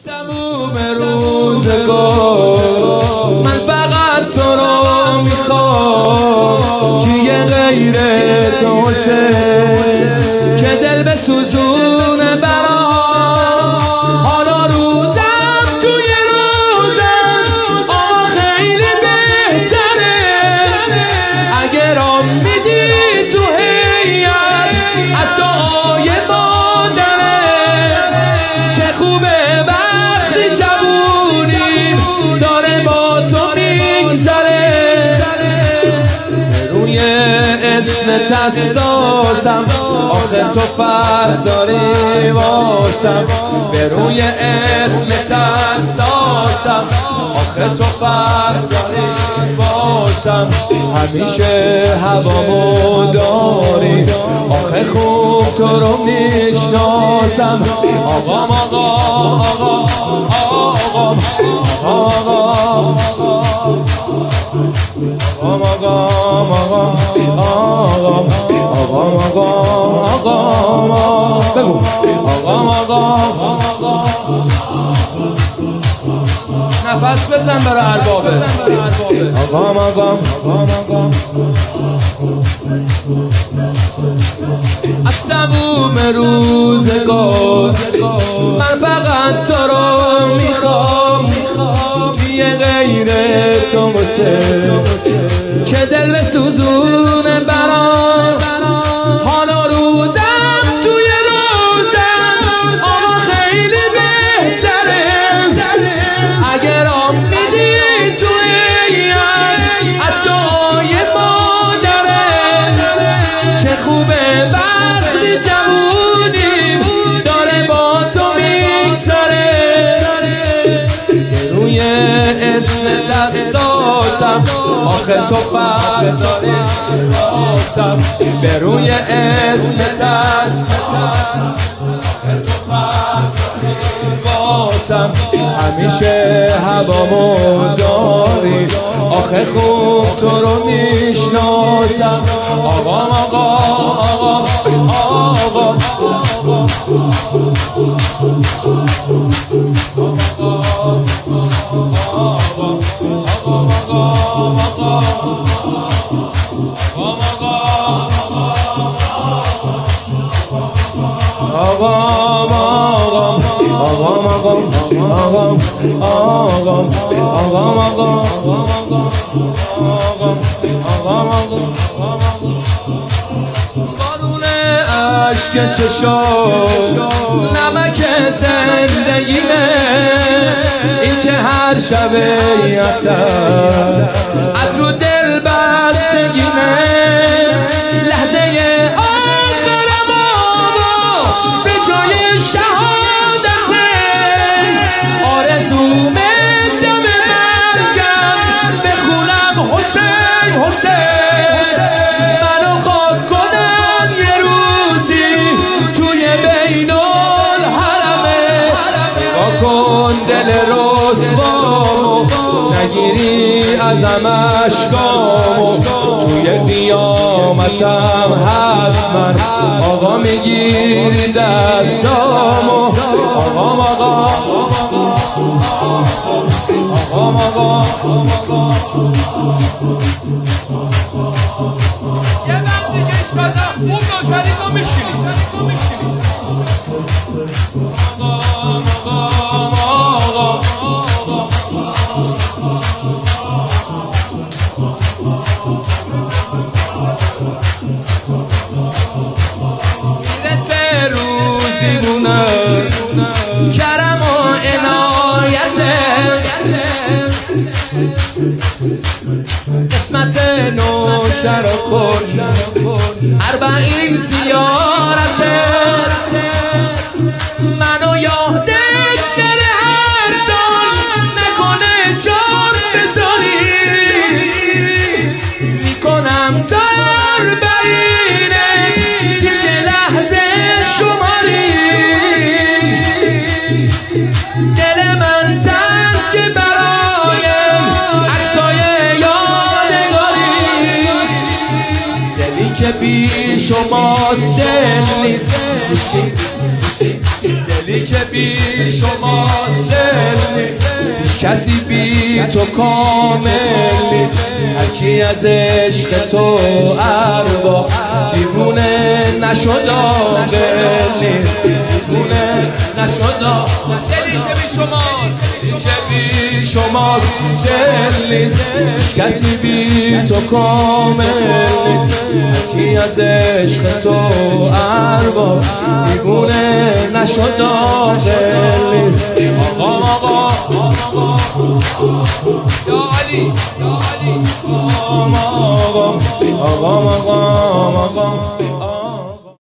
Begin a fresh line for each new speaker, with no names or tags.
تموم روزگار من فقط تو رو میخوام، کیه غیر تو حسین که دل بسوزونه برام. حالا روزم توی روزم خیلی بهتره، اگه رام میدی تو هیئت از دعای مادره. چه خوبه وقتی جوونی داره با تو میگذره، روی اسمت حساسم آخه تو فرق داری واسم. به روی اسمت حساسم آخه تو فرق داری واسم. همیشه هوامو داری آخه خوب تو رو میشناسم. آقام آقام آقام آقام آقام آقام آقام آقام آقام آقام بگو آقام آقام نفس بزن برای اربابه. آقام آقام آقام از تموم روزگار من فقط تو رو میخوام، کیه غیر تو حسین که دل بسوزونه برام. حالا روزم توی روزم آقا خیلی بهتره، اگه رام میدی تو هیئت از دعای مادره. چه خوبه وقتی جوونی داره با تو میگذره، روی اسمت حساسم آخه تو فرق داری واسم. به روی اسمت حساسم آخه تو فرق داری واسم. همیشه هوامو داری آخه خوب تو رو میشناسم. آقام آقام آقام آقام بارون عشق چشم نمک زندگیمه، این که هر شب یتم از رو دل بستگیمه. لحظه آخرم آقا به جای شهادت آرزوم دم مرگم بخونم حسین حسین. منو خاک کنن یه روزی توی بین الحرمه. نگاه کن دل رسوامو نگیری ازم اشکامو، توی قیامتم حتما آقا میگیری دستامو. آقام آقا آقام آقا یه بعد دیگه ایشالله خوب ناشدید ما میشینیم. آقام آقام آقام میرسه روزی مونه کرم و عنایته، قسمت نوکر و کن 40 زیارته. منو یادت نره هر سال نکنه جان بذاری، میکنم تا 40 دیگه لحظه شماری. دل من تنگ برای عکسای یادگاری، دلی که بی شماست دل نیست، دلی که بی شماست دل نیست، کسی بی تو کامل نیست. هرکی از عشق تو اروا دیوونه نشد عاقل نیست، دیوونه نشد عاقل. دلی که بی شماست، دلی که بی شماست دل نیست، کسی بی تو کامل نیست. هرکی از عشق تو اروا دیوونه نشد عاقل نیست. آقا یا علی یا علی آقا